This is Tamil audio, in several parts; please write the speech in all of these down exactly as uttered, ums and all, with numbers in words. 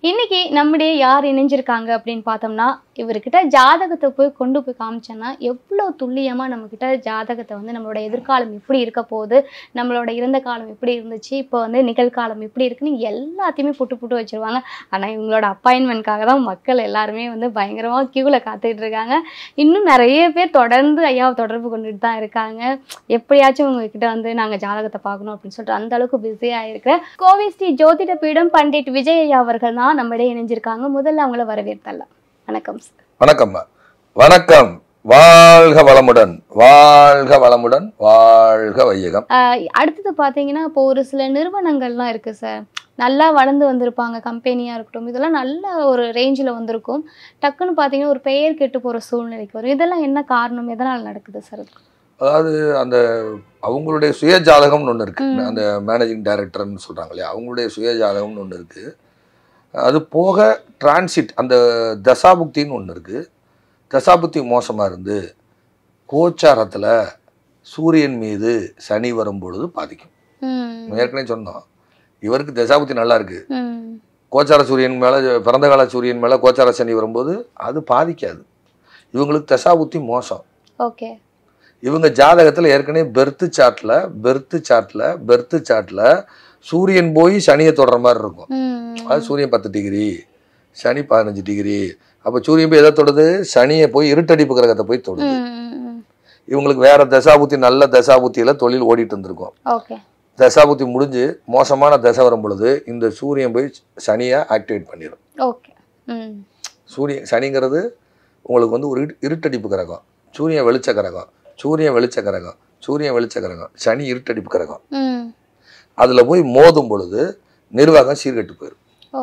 இன்னைக்கு நம்முடைய யார் இணைஞ்சிருக்காங்க அப்படின்னு பார்த்தோம்னா, இவர்கிட்ட ஜாதகத்தை போய் கொண்டு போய் காமிச்சோன்னா எவ்வளோ துல்லியமாக நம்மக்கிட்ட ஜாதகத்தை வந்து நம்மளோட எதிர்காலம் எப்படி இருக்க போகுது, நம்மளோட இறந்த காலம் எப்படி இருந்துச்சு, இப்போ வந்து நிகழ்காலம் எப்படி இருக்குன்னு எல்லாத்தையுமே புட்டு புட்டு வச்சுருவாங்க. ஆனால் இவங்களோட அப்பாயின்மெண்ட்காக தான் மக்கள் எல்லாருமே வந்து பயங்கரமாக க்யூவில் காத்துக்கிட்டு இருக்காங்க. இன்னும் நிறைய பேர் தொடர்ந்து ஐயாவை தொடர்பு கொண்டுட்டு தான் இருக்காங்க. எப்படியாச்சும் உங்ககிட்ட வந்து நாங்கள் ஜாதகத்தை பார்க்கணும் அப்படின்னு சொல்லிட்டு அந்த அளவுக்கு பிஸியாக இருக்கிற கோவை ஸ்ரீ ஜோதிட பீடம் பண்டிட் விஜய் ஐயா அவர்கள் தான் நம்மிடையே இணைஞ்சிருக்காங்க. முதல்ல அவங்கள வரவேற்கலாம். வணக்கம் சார். வணக்கம். வணக்கம். வாழ்க வளமுடன், வாழ்க வளமுடன், வாழ்க வையகம். அடுத்தது பார்த்தீங்கன்னா, இப்போ ஒரு சில நிறுவனங்கள்லாம் இருக்குது சார், நல்லா வளர்ந்து வந்திருப்பாங்க, கம்பெனியாக இருக்கட்டும், இதெல்லாம் நல்ல ஒரு ரேஞ்சில் வந்திருக்கும். டக்குன்னு பார்த்தீங்கன்னா ஒரு பெயர் கெட்டு போகிற சூழ்நிலைக்கு வரும். இதெல்லாம் என்ன காரணம், எதனால் நடக்குது சார்? அதாவது அந்த அவங்களுடைய சுய ஜாதகம்னு ஒன்று இருக்குது. அந்த மேனேஜிங் டைரக்டர்னு சொல்கிறாங்க இல்லையா, அவங்களுடைய சுய ஜாதகம்னு ஒன்று இருக்குது. அது போக டிரான்சிட் அந்த தசாபுக்தின்னு ஒன்று இருக்குது. தசாபுக்தி மோசமாக இருந்து கோச்சாரத்தில் சூரியன் மீது சனி வரும்பொழுது பாதிக்கும். ஏற்கனவே சொன்னோம், இவருக்கு தசாபுக்தி நல்லா இருக்கு, கோச்சார சூரியன் மேலே பிறந்த கால சூரியன் மேலே கோச்சார சனி வரும்போது அது பாதிக்காது. இவங்களுக்கு தசாபுக்தி மோசம். ஓகே. இவங்க ஜாதகத்தில் ஏற்கனவே பெர்த்து சார்ட்டில் பெர்த்து சார்ட்டில் பெர்த்து சார்ட்டில் சூரியன் போய் சனியை தொடர மாதிரி இருக்கும். அது சூரியன் பத்து டிகிரி, சனி பதினஞ்சு டிகிரி. அப்போ சூரியன் போய் எதை தொடுது, சனியை போய் இருட்டடிப்பு கிரகத்தை போய் தொடுது. இவங்களுக்கு வேற தசாபுத்தி நல்ல தசாபுத்தியில் தொழில் ஓடிட்டு இருந்திருக்கும். தசாபுத்தி முடிஞ்சு மோசமான தசை வரும் பொழுது இந்த சூரியன் போய் சனியை ஆக்டிவேட் பண்ணிடும். சூரியன் சனிங்கிறது உங்களுக்கு வந்து ஒரு இருட்டடிப்பு கிரகம். சூரியன் வெளிச்ச கிரகம், சூரியன் வெளிச்ச கிரகம், சூரியன் வெளிச்ச கிரகம், சனி இருட்டடிப்பு கிரகம். அதில் போய் மோதும் பொழுது நிர்வாகம் சீர்கெட்டு போயிடும்.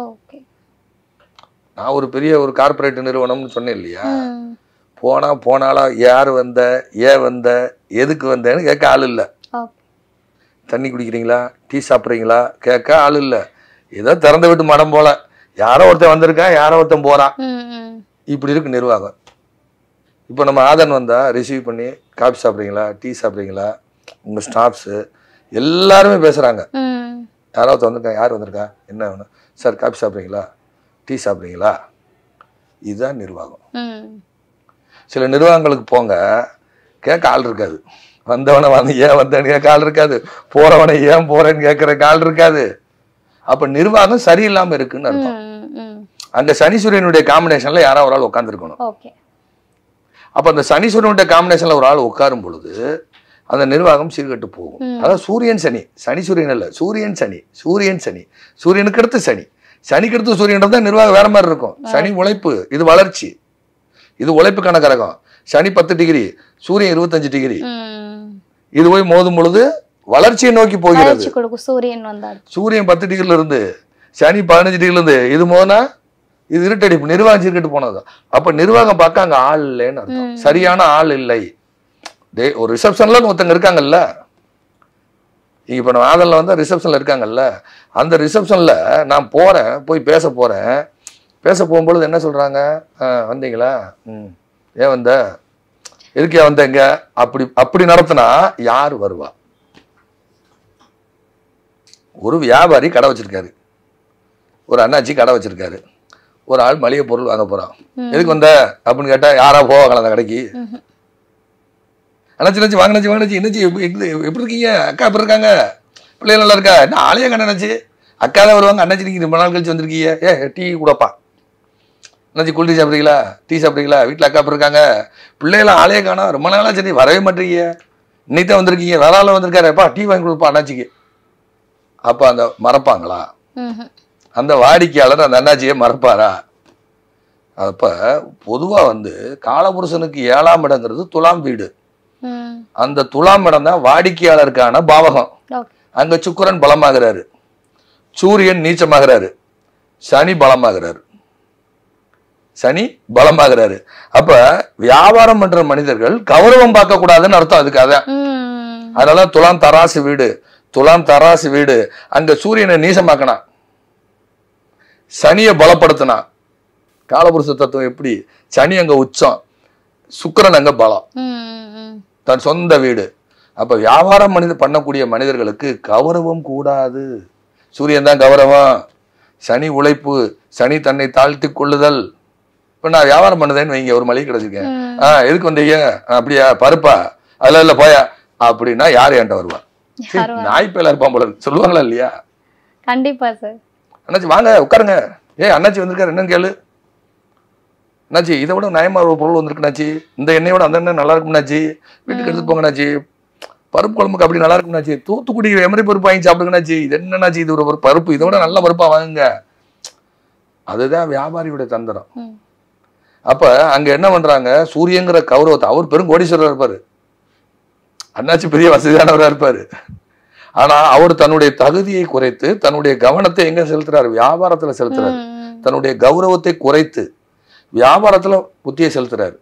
நான் ஒரு பெரிய ஒரு கார்பரேட் நிறுவனம்னு சொன்னேன் இல்லையா, போனா போனாலா யார் வந்த, ஏன் வந்த, எதுக்கு வந்தேன்னு கேட்க ஆள் இல்லை. தண்ணி குடிக்கிறீங்களா, டீ சாப்பிட்றீங்களா கேட்க ஆள் இல்லை. ஏதோ திறந்து விட்டு மடம் போல, யாரோ ஒருத்தன் வந்திருக்கான், யாரோ ஒருத்தன் போறான், இப்படி இருக்கு நிர்வாகம். இப்போ நம்ம ஆதன் வந்தால் ரிசீவ் பண்ணி காஃபி சாப்பிட்றீங்களா, டீ சாப்பிட்றீங்களா, உங்கள் ஸ்டாஃப்ஸு எல்லாருமே பேசுகிறாங்க. யாராவது வந்திருக்கா, யார் வந்திருக்கா, என்ன வேணும் சார், காஃபி சாப்பிட்றீங்களா, டீ சாப்பிட்றீங்களா, இதுதான் நிர்வாகம். சில நிர்வாகங்களுக்கு போங்க, கேட்க ஆள் இருக்காது. வந்தவனை வந்து ஏன் வந்தேன்னு கேட்க ஆள் இருக்காது, போகிறவனை ஏன் போகிறேன்னு கேட்குற ஆள் இருக்காது. அப்போ நிர்வாகம் சரியில்லாமல் இருக்குன்னு அர்த்தம். அங்கே சனீஸ்வரனுடைய காம்பினேஷனில் யாராவது ஒரு ஆள் உட்காந்துருக்கணும். அப்போ அந்த சனீஸ்வரனுடைய காம்பினேஷனில் ஒரு ஆள் உட்காரும் பொழுது அந்த நிர்வாகம் சீர்கட்டு போகும். அதாவது சூரியன் சனி, சனி சூரியன் இல்லை, சூரியன் சனி, சூரியன் சனி, சூரியனுக்கு அடுத்து சனி, சனிக்கு அடுத்து சூரியன் தான் நிர்வாகம் வேற மாதிரி இருக்கும். சனி உழைப்பு, இது வளர்ச்சி, இது உழைப்புக்கான கிரகம். சனி பத்து டிகிரி, சூரியன் இருபத்தஞ்சு டிகிரி. இது போய் மோதும் பொழுது வளர்ச்சியை நோக்கி போகிறது. சூரியன் பத்து டிகிரில இருந்து சனி பதினஞ்சு டிகிரில இருந்து இது மோனா இது இருட்டடிப்பு, நிர்வாகம் சீர்கட்டு போனது. அப்ப நிர்வாகம் பார்க்க அங்க ஆள் இல்லைன்னு அர்த்தம், சரியான ஆள் இல்லை. டே ஒரு ரிசப்ஷன்ல ஒருத்தங்க இருக்காங்கல்ல, இப்போ நம்ம ஆதனில் வந்து ரிசப்ஷனில் இருக்காங்கல்ல, அந்த ரிசப்ஷனில் நான் போகிறேன், போய் பேச போகிறேன். பேச போகும்பொழுது என்ன சொல்கிறாங்க, வந்தீங்களா, ம் ஏன் வந்த, எதுக்கே வந்தேங்க, அப்படி அப்படி நடத்தினா யார் வருவா? ஒரு வியாபாரி கடை வச்சிருக்காரு, ஒரு அண்ணாச்சி கடை வச்சிருக்காரு, ஒரு ஆள் மளிகை பொருள் வாங்க போகிறான். எதுக்கு வந்த அப்படின்னு கேட்டால் யாரா போவாங்களா அந்த கடைக்கு? அண்ணாச்சி நினச்சி வாங்கினாச்சி வாங்கினாச்சி என்னச்சி எப்படி இருக்கீங்க, அக்கா எப்படி இருக்காங்க, பிள்ளைகள் நல்லா இருக்கா, என்ன ஆளையே கண்ண நினச்சி, அக்கா தான் வருவாங்க, அண்ணாச்சி நீங்கள் ரொம்ப நாள் கழிச்சு வந்திருக்கீங்க, ஏ டீ கூடப்பா, அண்ணாச்சி கூல் டீ சாப்பிட்றீங்களா, டீ சாப்பிட்றீங்களா, வீட்டில் அக்கா எப்படி இருக்காங்க, பிள்ளைகளை ஆளையே காணா, ரொம்ப நாளாக சரி வரவே மாட்டேறீங்க, இன்னைக்கு தான் வந்திருக்கீங்க, வேற ஆள் வந்திருக்காருப்பா, டீ வாங்கி கொடுப்பா அண்ணாச்சிக்கு. அப்போ அந்த மறப்பாங்களா? அந்த வாடிக்கையாளர் அந்த அண்ணாச்சியை மறப்பாரா? அப்போ பொதுவாக வந்து காலபுருஷனுக்கு ஏழாம் இடங்கிறது துலாம் வீடு. அந்த துலாம் இடம் தான் வாடிக்கையாளருக்கான பாவகம். அங்க சுக்கிரன் பலமாகிறாரு, சூரியன் நீச்சமாகிறாரு, சனி பலமாகிறாரு, சனி பலமாகிறாரு. அப்ப வியாபாரம் பண்ற மனிதர்கள் கௌரவம் பார்க்க கூடாதுன்னு அர்த்தம். அதுக்காக அதனால துலாம் தராசு வீடு, துலாம் தராசு வீடு அங்க சூரியனை நீசமாக்கினா, சனியை பலப்படுத்தினா. காலபுருஷ தத்துவம் எப்படி, சனி அங்க உச்சம், சுக்கிரன் அங்க பலம், தன் சொந்த வீடு. அப்ப வியாபாரம் மனித பண்ணக்கூடிய மனிதர்களுக்கு கௌரவம் கூடாது. சூரியன் தான் கௌரவம், சனி உழைப்பு, சனி தன்னை தாழ்த்தி கொள்ளுதல். இப்ப நான் வியாபாரம் பண்ணதேன்னு வைங்க, ஒரு மளிகை கிடைச்சிருக்கேன். ஆஹ் எதுக்கு வந்தீங்க? அப்படியா பருப்பா? அதுல இல்ல போயா அப்படின்னா யாரு என்கிட்ட வருவா? நாய்ப்பேல இருப்பான் போல சொல்லுவாங்களா இல்லையா? கண்டிப்பா சார். அண்ணாச்சி வாங்க உட்காருங்க, ஏ அண்ணாச்சி வந்திருக்காரு என்னன்னு கேளு. அண்ணாச்சி இதை விட நயமா ஒரு பொருள் வந்திருக்குனாச்சி, இந்த எண்ணெயோட அந்த எண்ணெய் நல்லா இருக்கும்னாச்சி, வீட்டுக்கு எடுத்து போங்கண்ணாச்சி, பருப்பு குழம்புக்கு அப்படி நல்லா இருக்கும்னாச்சி, தூத்துக்குடி எமரி பருப்பு வாங்கி சாப்பிடுங்கண்ணாச்சி, இது என்னன்னாச்சி இது ஒரு பருப்பு, இதை விட நல்ல பருப்பா வாங்குங்க. அதுதான் வியாபாரியோட தந்திரம். அப்ப அங்க என்ன பண்றாங்க, சூரியங்கிற கௌரவத்தை, அவர் பெரும் கோடீஸ்வரர் இருப்பாரு, அண்ணாச்சி பெரிய வசதியானவரா இருப்பாரு. ஆனா அவர் தன்னுடைய தகுதியை குறைத்து தன்னுடைய கவனத்தை எங்க செலுத்துறாரு? வியாபாரத்துல செலுத்துறாரு. தன்னுடைய கௌரவத்தை குறைத்து வியாபாரத்துல புத்தியை செலுத்துறாரு.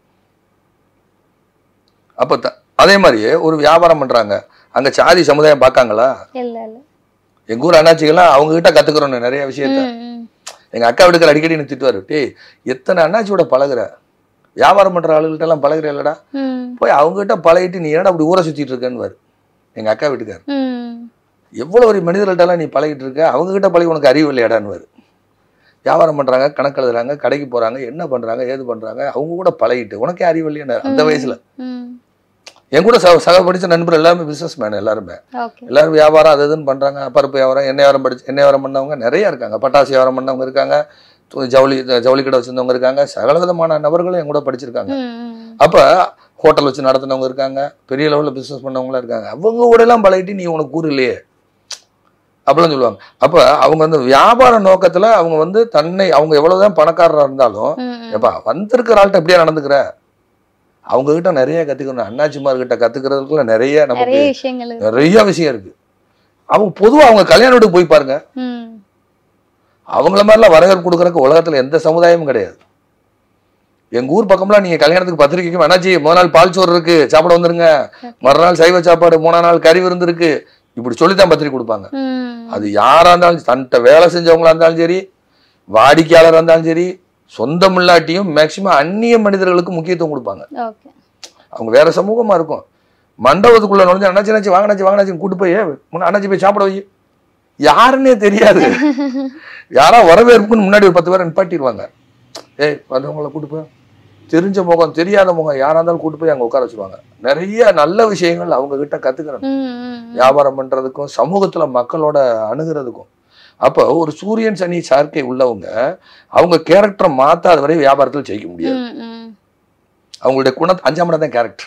அப்ப அதே மாதிரியே ஒரு வியாபாரம் பண்றாங்க, அங்க சாதி சமுதாயம் பார்க்காங்களா? எங்க ஊர் அண்ணாச்சிகள்லாம் அவங்க கிட்ட கத்துக்கிறோம் நிறைய விஷயத்த. எங்க அக்கா வீட்டுக்கு அடிக்கடி எனக்கு திட்டுவாரு, டே எத்தனை அண்ணாச்சியோட பழகுற, வியாபாரம் பண்ற ஆளுகிட்ட எல்லாம் பழகுற இல்லடா, போய் அவங்க கிட்ட பழகிட்டு நீ ஏன்னா அப்படி ஊரை சுத்திட்டு இருக்கேன்னு எங்க அக்கா வீட்டுக்காரு. எவ்வளவு ஒரு மனிதர்கள்ட்ட எல்லாம் நீ பழகிட்டு இருக்க, அவங்க கிட்ட பழகி உனக்கு அறிவு இல்லையாடான்னு. வியாபாரம் பண்றாங்க, கணக்கு எழுதுறாங்க, கடைக்கு போறாங்க, என்ன பண்றாங்க ஏது பண்றாங்க, அவங்க கூட பழகிட்டு உனக்கே அறிவு இல்லையா? அந்த வயசுல என் கூட சக சக படிச்ச நண்பர் எல்லாருமே பிசினஸ் மேன், எல்லாருமே எல்லாரும் வியாபாரம் அது இதுன்னு பண்றாங்க. பருப்பு வியாபாரம், எண்ணெய் வியாபாரம் படிச்சு எண்ணெய் வியாபாரம் பண்ணவங்க நிறைய இருக்காங்க, பட்டாசு வியாபாரம் பண்ணவங்க இருக்காங்க, ஜவுளி ஜவுளி கடை வச்சிருந்தவங்க இருக்காங்க, சகல விதமான நபர்களும் என் கூட படிச்சிருக்காங்க. அப்ப ஹோட்டல் வச்சு நடத்தினவங்க இருக்காங்க, பெரிய லெவலில் பிசினஸ் பண்ணவங்களும் இருக்காங்க. அவங்க கூட எல்லாம் பழகிட்டு நீ உனக்கு கூறு இல்லையே அப்படிலாம் சொல்லுவாங்க. அப்ப அவங்க வந்து வியாபார நோக்கத்துல அவங்க வந்து தன்னை, அவங்க எவ்வளவுதான் பணக்காரரா இருந்தாலும் எப்பா வந்திருக்கிற ஆள்கிட்ட எப்படியா நடந்துக்கிற, அவங்க கிட்ட நிறைய கத்துக்கணும். அண்ணாச்சிமார்கிட்ட கத்துக்கிறதுக்குள்ள நிறைய நமக்கு நிறைய விஷயம் இருக்கு. அவங்க பொதுவா அவங்க கல்யாண வீட்டுக்கு போய் பாருங்க, அவங்கள மாதிரிலாம் வரவேற்பு கொடுக்கறதுக்கு உலகத்துல எந்த சமுதாயமும் கிடையாது. எங்க ஊர் பக்கம்லாம் நீங்க கல்யாணத்துக்கு பத்திரிக்கைக்கும் அண்ணாச்சி முதல் நாள் பால் சோறு இருக்கு சாப்பிட வந்துருங்க, மறுநாள் சைவ சாப்பாடு, மூணாம் நாள் கறி விருந்து இருக்கு, இப்படி சொல்லித்தான் பத்திரிக்கை கொடுப்பாங்க. அது யாரா இருந்தாலும், தன்கிட்ட வேலை செஞ்சவங்களா இருந்தாலும் சரி, வாடிக்கையாளராக இருந்தாலும் சரி, சொந்தம் இல்லாட்டியும் மேக்சிமம் அந்நிய மனிதர்களுக்கு முக்கியத்துவம் கொடுப்பாங்க. அவங்க வேற சமூகமா இருக்கும். மண்டபத்துக்குள்ள நுழைஞ்சு அண்ணாச்சி அண்ணாச்சி வாங்கினாச்சி வாங்கினாச்சின்னு கூட்டு போய் அண்ணாச்சி போய் சாப்பிட வை, யாருன்னே தெரியாது. யாரா வரவேற்புன்னு முன்னாடி ஒரு பத்து பேரை நிப்பாட்டிடுவாங்க. ஏய் வந்தவங்களை கூட்டு போய், தெரிஞ்ச முகம் தெரியாத முகம் யாரா இருந்தாலும் கூட்டு போய் அங்க உட்கார வச்சுருவாங்க. நிறைய நல்ல விஷயங்கள் அவங்க கிட்ட கத்துக்கிறோம், வியாபாரம் பண்றதுக்கும் சமூகத்துல மக்களோட அணுகிறதுக்கும். அப்போ ஒரு சூரியன் சனி சார்க்கை உள்ளவங்க அவங்க கேரக்டரை மாத்தாத வரை வியாபாரத்தில் ஜெயிக்க முடியாது. அவங்களுடைய குண அஞ்சாம் இடம் தான் கேரக்டர்.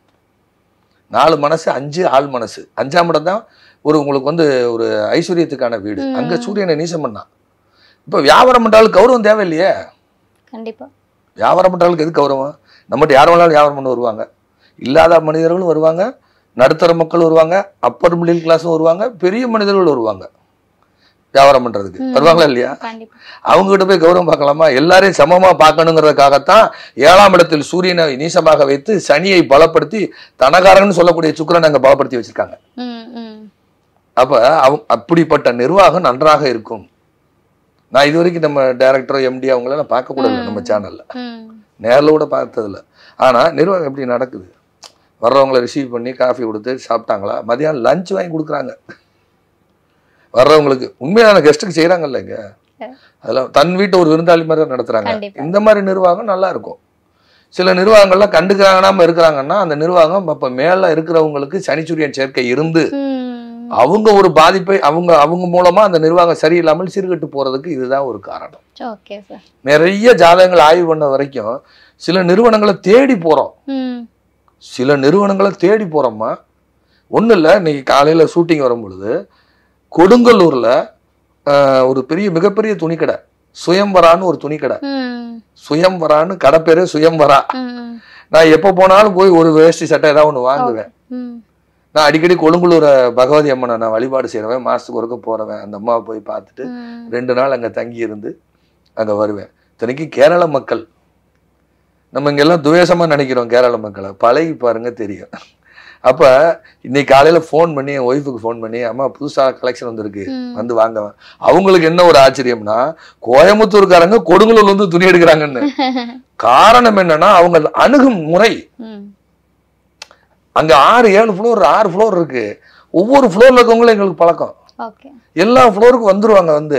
நாலு மனசு, அஞ்சு ஆள் மனசு, அஞ்சாம் இடம் தான் ஒரு உங்களுக்கு வந்து ஒரு ஐஸ்வர்யத்துக்கான வீடு. அங்க சூரியனை நீசம் பண்ணா. இப்ப வியாபாரம் பண்றாலும் கௌரவம் தேவையில்லையே. கண்டிப்பா வியாபாரம் பண்றாளுக்கு எது கௌரவம்? நம்மகிட்ட யார் வேணாலும் வியாபாரம் பண்ண வருவாங்க, இல்லாத மனிதர்களும் வருவாங்க, நடுத்தர மக்கள் வருவாங்க, அப்பர் மிடில் கிளாஸும் வருவாங்க, பெரிய மனிதர்கள் வருவாங்க வியாபாரம் பண்றதுக்கு. வருவாங்களா இல்லையா? அவங்க கிட்ட போய் கௌரவம் பார்க்கலாமா? எல்லாரையும் சமமா பார்க்கணுங்கிறதுக்காகத்தான் ஏழாம் இடத்தில் சூரியனை நீசமாக வைத்து சனியை பலப்படுத்தி தனகாரன்னு சொல்லக்கூடிய சுக்கிரனை அங்க பலப்படுத்தி வச்சிருக்காங்க. அப்ப அவங்க அப்படிப்பட்ட நிர்வாகம் நன்றாக இருக்கும். நான் இது வரைக்கும் நம்ம டைரக்டரோ எம்டி அவங்களெல்லாம் பார்க்க கூடாது நம்ம சேனல்ல, நேரில் கூட பார்த்ததில்ல. ஆனா நிர்வாகம் எப்படி நடக்குது? வர்றவங்களை ரிசீவ் பண்ணி காஃபி கொடுத்து சாப்பிட்டாங்களா, மதியானம் லஞ்ச் வாங்கி கொடுக்குறாங்க வர்றவங்களுக்கு. உண்மையான கெஸ்ட்டுக்கு செய்யறாங்கல்ல இங்க, அதெல்லாம் தன் வீட்டை ஒரு விருந்தாளி மாதிரி நடத்துறாங்க. இந்த மாதிரி நிர்வாகம் நல்லா இருக்கும். சில நிர்வாகங்கள்லாம் கண்டுக்கிறாங்கன்னாம இருக்கிறாங்கன்னா அந்த நிர்வாகம் அப்ப மேல இருக்கிறவங்களுக்கு சனிச்சூரியன் சேர்க்கை இருந்து அவங்க ஒரு பாதிப்பை அவங்க அவங்க மூலமா அந்த நிர்வாகம் சரியில்லாமல் சீர்கட்டு போறதுக்கு இதுதான் ஒரு காரணம். நிறைய ஜாதகங்கள் ஆய்வு பண்ண வரைக்கும் சில நிறுவனங்களை தேடி போறோம், சில நிறுவனங்களை தேடி போறோமா. ஒண்ணு இல்ல, இன்னைக்கு காலையில ஷூட்டிங் வரும் பொழுது கொடுங்கல்லூர்ல ஒரு பெரிய மிகப்பெரிய துணிக்கடை, சுயம்பரான்னு ஒரு துணிக்கடை, சுயம்பரான்னு கடை பேரு சுயம்பரா. நான் எப்ப போனாலும் போய் ஒரு வேஷ்டி சட்டை ஏதாவது ஒண்ணு வாங்குவேன். நான் அடிக்கடி கொழும்புலூர பகவதி அம்மனை நான் வழிபாடு செய்யறவன், மாசத்துக்கு ஒருக்க போறவன். அந்த அம்மாவை போய் பார்த்துட்டு ரெண்டு நாள் அங்க தங்கி இருந்து அங்க வருவேன். இத்தனைக்கு கேரள மக்கள், நம்ம இங்கெல்லாம் துவேஷமா நினைக்கிறோம் கேரள மக்களை, பழகி பாருங்க தெரியும். அப்ப இன்னைக்கு காலையில போன் பண்ணி என் ஒய்ஃபுக்கு போன் பண்ணி, அம்மா புதுசா கலெக்ஷன் வந்துருக்கு வந்து வாங்குவேன். அவங்களுக்கு என்ன ஒரு ஆச்சரியம்னா, கோயம்புத்தூர்காரங்க கொடுங்கலூர்ல வந்து துணி எடுக்கிறாங்கன்னு. காரணம் என்னன்னா அவங்க அணுகும் முறை. அங்க ஆறு ஏழு ஃப்ளோர் ஆறு ஃப்ளோர் இருக்கு. ஒவ்வொரு ஃப்ளோர்ல இருக்கவங்களும் எங்களுக்கு பழக்கம். எல்லா ஃப்ளோருக்கும் வந்துருவாங்க. வந்து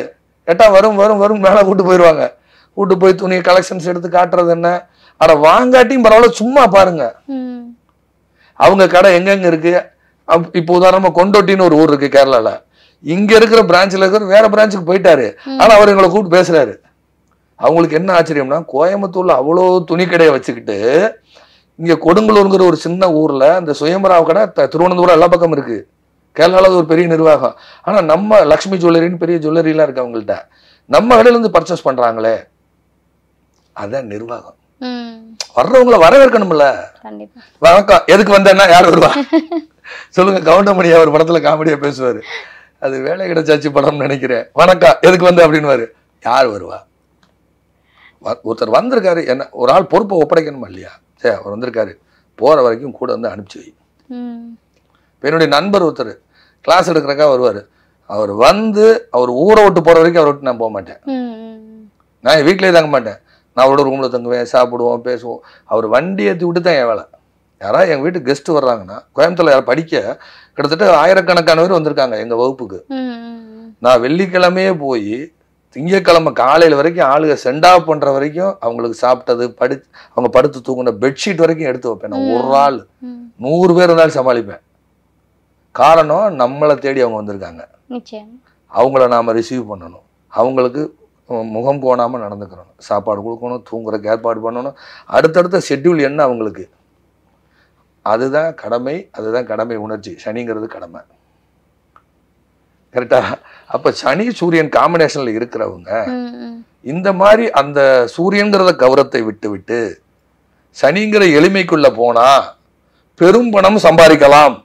ஏட்டா வரும் வரும் வரும் மேலே கூட்டு போயிடுவாங்க. கூட்டு போய் துணி கலெக்ஷன்ஸ் எடுத்து காட்டுறது என்ன, ஆனா வாங்காட்டியும் பரவாயில்ல சும்மா பாருங்க அவங்க கடை எங்கெங்க இருக்கு. இப்போ உதாரணமா கொண்டோட்டின்னு ஒரு ஊர் இருக்கு கேரளால, இங்க இருக்கிற பிரான்ச்ல இருக்கிற வேற பிரான்ச்சுக்கு போயிட்டாரு, ஆனா அவர் எங்களை கூப்பிட்டு பேசுறாரு. அவங்களுக்கு என்ன ஆச்சரியம்னா கோயம்புத்தூர்ல அவ்வளோ துணி கடையை வச்சுக்கிட்டு இங்க கொடுங்கலூருங்கிற ஒரு சின்ன ஊர்ல அந்த சுயம்பராவ் கடை திருவனந்தபுரம் எல்லா பக்கம் இருக்கு, கேரளால ஒரு பெரிய நிர்வாகம். ஆனா நம்ம லக்ஷ்மி ஜுவல்லரின்னு பெரிய ஜுவல்லரி எல்லாம் இருக்கு அவங்கள்ட்ட, நம்ம கடையில இருந்து பர்ச்சேஸ் பண்றாங்களே அதான் நிர்வாகம். வர்றவங்களை வரவேற்கணும்ல. வணக்கம் எதுக்கு வந்தேன்னா யார் வருவா சொல்லுங்க. கவுண்டமணி அவர் படத்துல காமெடியா பேசுவாரு, அது வேலை கிடைச்சாச்சு படம்னு நினைக்கிறேன். வணக்கம் எதுக்கு வந்த அப்படின்னுவாரு, யார் வருவா. ஒருத்தர் வந்திருக்காரு, என்ன ஒரு ஆள் பொறுப்பை ஒப்படைக்கணுமா இல்லையா, சரி அவர் வந்திருக்காரு போற வரைக்கும் கூட வந்து அனுப்பிச்சு வை. என்னுடைய நண்பர் ஒருத்தர் கிளாஸ் எடுக்கிறக்கா வருவாரு, அவர் வந்து அவர் ஊரை விட்டு போற வரைக்கும் அவரை விட்டு நான் போக மாட்டேன். நான் வீட்டிலேயே தங்க மாட்டேன், நான் அவரோட ரூம்ல தங்குவேன், சாப்பிடுவோம், பேசுவோம். அவர் வண்டி ஏற்றி விட்டு தான் என் வேலை. யாராவது எங்கள் வீட்டுக்கு கெஸ்ட் வர்றாங்கன்னா, கோயம்புத்தூர்ல யாரும் படிக்க கிட்டத்தட்ட ஆயிரக்கணக்கான பேர் வந்திருக்காங்க எங்க வகுப்புக்கு. நான் வெள்ளிக்கிழமையே போய் திங்கக்கிழமை காலையில வரைக்கும் ஆளுக சென்ட் ஆஃப் பண்ற வரைக்கும் அவங்களுக்கு சாப்பிட்டது படி அவங்க படுத்து தூங்கின பெட்ஷீட் வரைக்கும் எடுத்து வைப்பேன். நான் ஒரு ஆள் நூறு பேர் இருந்தாலும் சமாளிப்பேன். காரணம் நம்மளை தேடி அவங்க வந்திருக்காங்க, அவங்கள நாம ரிசீவ் பண்ணணும், அவங்களுக்கு முகம் கோணாம நடந்துக்கிறோம், சாப்பாடு கொடுக்கணும், தூங்குறதுக்கு ஏற்பாடு பண்ணணும், அடுத்தடுத்த ஷெட்யூல் என்ன அவங்களுக்கு, அதுதான் கடமை. அதுதான் கடமை உணர்ச்சி. சனிங்கிறது கடமை, கரெக்டா? அப்ப சனி சூரியன் காம்பினேஷன்ல இருக்கிறவங்க இந்த மாதிரி அந்த சூரியன்கிறத கௌரவத்தை விட்டு விட்டு சனிங்கிற எளிமைக்குள்ள போனா பெரும் பணம் சம்பாதிக்கலாம்,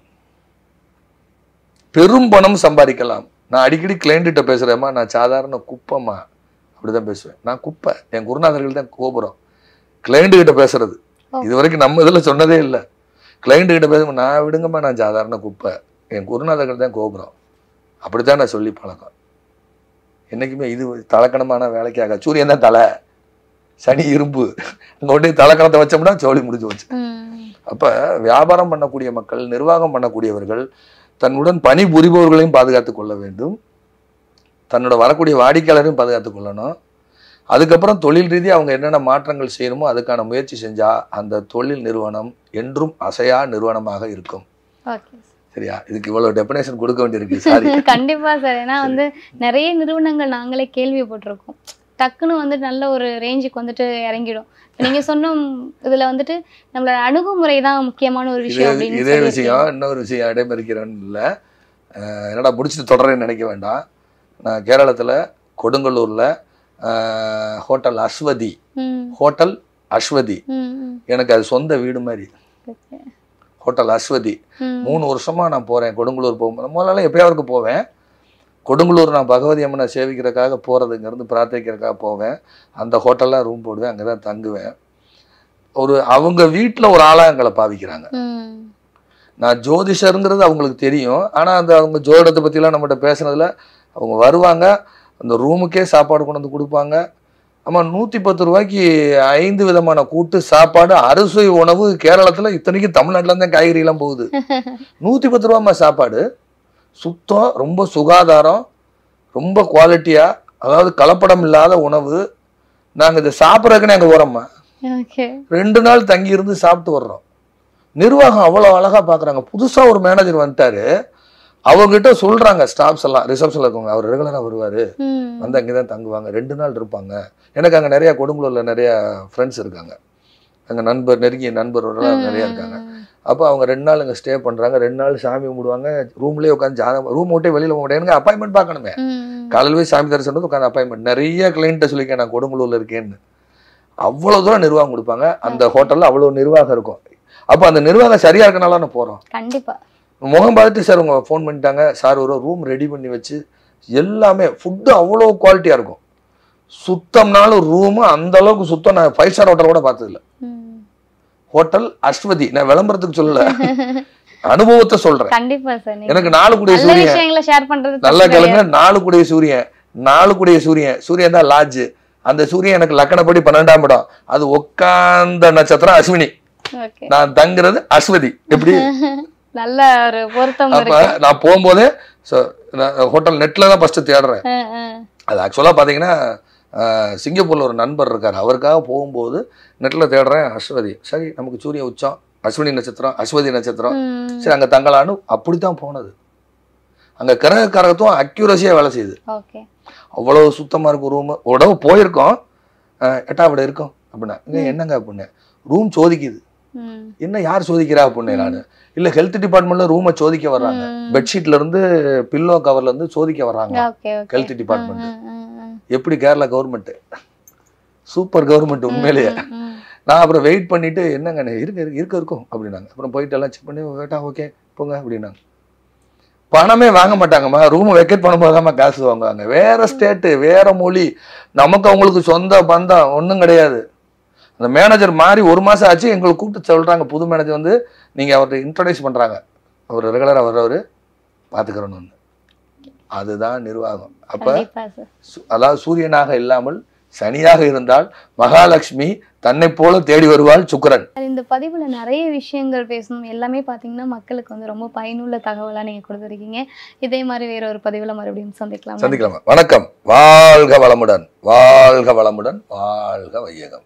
பெரும் பணம் சம்பாதிக்கலாம். நான் அடிக்கடி கிளைண்ட்ட பேசுறேம்மா, நான் சாதாரண குப்பைம்மா அப்படிதான் பேசுவேன். நான் குப்பை, என் குருநாதர்கள் தான் கோபுரம். கிளைண்ட் கிட்ட பேசுறது இது வரைக்கும் நம்ம இதுல சொன்னதே இல்லை. கிளைண்ட் கிட்ட பேச நான் விடுங்கம்மா, நான் சாதாரண குப்பை, என் குருநாதர்கள் தான் கோபுரம், அப்படித்தான் நான் சொல்லி பழக்கம். என்னைக்குமே இது தலக்கணமான வேலைக்காக. சூரியன் தான் தலை, சனி இரும்பு, அங்க ஒன்றே தலக்கணத்தை வச்சோம்னா சோழி முடிஞ்சு வச்சு. அப்ப வியாபாரம் பண்ணக்கூடிய மக்கள், நிர்வாகம் பண்ணக்கூடியவர்கள் தன்னுடன் பணி புரிபவர்களையும் பாதுகாத்து கொள்ள வேண்டும், தன்னோட வரக்கூடிய வாடிக்கையாளரையும் பாதுகாத்து கொள்ளணும். அதுக்கப்புறம் தொழில் ரீதியாக அவங்க என்னென்ன மாற்றங்கள் செய்யணுமோ அதுக்கான முயற்சி செஞ்சா அந்த தொழில் நிறுவனம் என்றும் அசையா நிறுவனமாக இருக்கும். சரியா? இதுக்கு இவ்வளவு டெபினேஷன் கொடுக்க வேண்டியிருக்கு. சாரி. கண்டிப்பா சார். ஏன்னா வந்து நிறைய நிறுவனங்கள் நாங்களே கேள்விப்பட்டிருக்கோம், டக்குன்னு வந்து நல்ல ஒரு ரேஞ்சுக்கு வந்துட்டு இறங்கிடும். நீங்க சொன்ன இதுல வந்துட்டு நம்மளோட அணுகுமுறை தான் முக்கியமான ஒரு விஷயம். இதே விஷயம் இன்னொரு விஷயம் இடைமறிக்கிறேன்னு இல்லை, என்னடா முடிச்சுட்டு தொடரேன்னு நினைக்க வேண்டாம். நான் கேரளத்துல கொடுங்கல்லூர்ல ஹோட்டல் அஸ்வதி, ஹோட்டல் அஸ்வதி எனக்கு அது சொந்த வீடு மாதிரி. ஹோட்டல் அஸ்வதி மூணு வருஷமா நான் போறேன். கொடுங்கலூர் போகும்போது முதல்ல எப்பயாவது போவேன். கொடுங்கலூர் நான் பகவதி அம்மனை சேவிக்கிறதுக்காக போறது, இங்கிருந்து பிரார்த்திக்கிறதுக்காக போவேன். அந்த ஹோட்டல்லாம் ரூம் போடுவேன், அங்கதான் தங்குவேன். ஒரு அவங்க வீட்டுல ஒரு ஆளா எங்களை பாவிக்கிறாங்க. நான் ஜோதிஷருங்கிறது அவங்களுக்கு தெரியும், ஆனா அந்த அவங்க ஜோதிடத்தை பத்தி எல்லாம் நம்மகிட்ட பேசுனதுல அவங்க வருவாங்க, அந்த ரூமுக்கே சாப்பாடு கொண்டு வந்து கொடுப்பாங்க. ஆமா, நூத்தி பத்து ரூபாய்க்கு ஐந்து விதமான கூட்டு சாப்பாடு, அறுசுவை உணவு. கேரளத்துல இத்தனைக்கும் தமிழ்நாட்டுல இருந்தே காய்கறி எல்லாம் போகுது. நூத்தி பத்து ரூபாய்மா சாப்பாடு, சுத்தம், ரொம்ப சுகாதாரம், ரொம்ப குவாலிட்டியா, அதாவது கலப்படம் இல்லாத உணவு. நாங்க இதை சாப்பிட்றதுக்குன்னு அங்க போறோம்மா, ரெண்டு நாள் தங்கி இருந்து சாப்பிட்டு வர்றோம். நிர்வாகம் அவ்வளவு அழகா பாக்குறாங்க. புதுசா ஒரு மேனேஜர் வந்துட்டாரு, அவங்ககிட்ட சொல்றாங்க ஸ்டாஃப்ஸ் எல்லாம், ரிசப்ஷன்ல இருக்கவங்க, அவர் ரெகுலரா வருவாரு, வந்து அங்கேதான் தங்குவாங்க, ரெண்டு நாள் இருப்பாங்க. எனக்கு அங்க நிறைய கொடுங்கலூர்ல நிறைய ஃப்ரெண்ட்ஸ் இருக்காங்க, அங்க நண்பர், நெருங்கிய நண்பரோட நிறைய இருக்காங்க. அப்போ அவங்க ரெண்டு நாள் இங்க ஸ்டே பண்றாங்க, ரெண்டு நாள் சாமி கும்பிடுவாங்க, ரூம்லயே உட்காந்து ஜாதகம், ரூம் விட்டே வெளியில போக முடியாது, எனக்கு அப்பாயின்மெண்ட் பார்க்கணுமே. காலையில் போய் சாமி தரிசனம் உட்காந்து அப்பாயின்மெண்ட். நிறைய கிளைண்ட்டை சொல்லியிருக்கேன் நான் கொடுங்கலூர்ல இருக்கேன்னு. அவ்வளவு தூரம் நிர்வாகம் கொடுப்பாங்க. அந்த ஹோட்டல்ல அவ்வளவு நிர்வாகம் இருக்கும். அப்போ அந்த நிர்வாகம் சரியா இருக்கனால நான் போறோம். கண்டிப்பா முகம் பார்த்துட்டு சார் உங்க ஃபோன் பண்ணிட்டாங்க, சார் ஒரு ரூம் ரெடி பண்ணி வச்சு எல்லாமே ஃபுட்டு அவ்வளோ குவாலிட்டியா இருக்கும். சுத்தம்னாலும் ரூமு அந்த அளவுக்கு சுத்தம் நான் ஃபைவ் ஸ்டார் ஹோட்டல் கூட பார்த்ததில்ல. ஹோட்டல் அஸ்வதி, நான் விளம்பரத்துக்கு சொல்லல, அனுபவத்தை சொல்றேன். கண்டிப்பா சார். எனக்கு நாலு கூடிய சூரியன், நல்லா கேளுங்க, நாலு கூடிய சூரியன், நாலு கூடிய சூரியன், சூரியன் தான் லாட்ஜ். அந்த சூரியன் எனக்கு லக்கணப்படி பன்னெண்டாம் இடம், அது உட்கார்ந்த நட்சத்திரம் அஸ்வினி, நான் தங்குறது அஸ்வதி. எப்படி நல்ல ஒரு பொருத்தம். அப்ப நான் போகும்போதே ஹோட்டல் நெட்ல தான் ஃபர்ஸ்ட் தேடுறேன். அது ஆக்சுவலாக பார்த்தீங்கன்னா சிங்கப்பூரில் ஒரு நண்பர் இருக்கார், அவருக்காக போகும்போது நெட்டில் தேடுறேன் அஸ்வதி, சரி நமக்கு சூரிய உச்சம், அஸ்வினி நட்சத்திரம், அஸ்வதி நட்சத்திரம், சரி அங்கே தங்கலான்னு அப்படி தான் போனது. அங்கே கிரக கரகத்தும் அக்யூரஸியாக வேலை செய்யுது. அவ்வளோ சுத்தமாக இருக்கும் ரூமு. உடம்பு போயிருக்கோம், எட்டாவிட இருக்கும் அப்படின்னா இங்கே என்னங்க அப்படின்னு ரூம் சோதிக்குது. என்ன யார் சோதிக்கிறா அப்படின்னு நான், இல்லை ஹெல்த் டிபார்ட்மெண்ட்ல ரூமை சோதிக்க வர்றாங்க, பெட்ஷீட்ல இருந்து பில்லோ கவர்ல இருந்து சோதிக்க வர்றாங்க ஹெல்த் டிபார்ட்மெண்ட். எப்படி கேரளா கவர்மெண்ட், சூப்பர் கவர்மெண்ட் உண்மையிலேயே. நான் அப்புறம் வெயிட் பண்ணிட்டு என்னங்க இருக்க இருக்க இருக்கும் அப்படின்னாங்க. அப்புறம் போயிட்டு எல்லாம் செக் பண்ணி கேட்டா ஓகே போங்க அப்படின்னாங்க. பணமே வாங்க மாட்டாங்கம்மா, ரூம் வெக்கேட் பண்ணும்போதாம்மா காசு வாங்குவாங்க. வேற ஸ்டேட்டு, வேற மொழி, நமக்கு அவங்களுக்கு சொந்த பந்தம் ஒன்றும் கிடையாது. அந்த மேனேஜர் மாறி ஒரு மாதம் ஆச்சு, எங்களுக்கு கூப்பிட்டு சொல்கிறாங்க, புது மேனேஜர் வந்து நீங்கள் அவர்கிட்ட இன்ட்ரடியூஸ் பண்ணுறாங்க, அவர் ரெகுலராக வர்றவர் பார்த்துக்கிறோன்னு. அதுதான் நிர்வாகம். அப்போ அதாவது சூரியனாக இல்லாமல் சனியாக இருந்தால் மகாலட்சுமி தன்னை போல தேடி வருவாள் சுக்கிரன். இந்த பதிவுல நிறைய விஷயங்கள் பேசணும், எல்லாமே பாத்தீங்கன்னா மக்களுக்கு வந்து ரொம்ப பயனுள்ள தகவலா நீங்க கொடுத்துருக்கீங்க. இதே மாதிரி வேற ஒரு பதிவுல மறுபடியும் சந்திக்கலாம். சந்திக்கலாம். வணக்கம். வாழ்க வளமுடன், வாழ்க வளமுடன், வாழ்க வையகம்.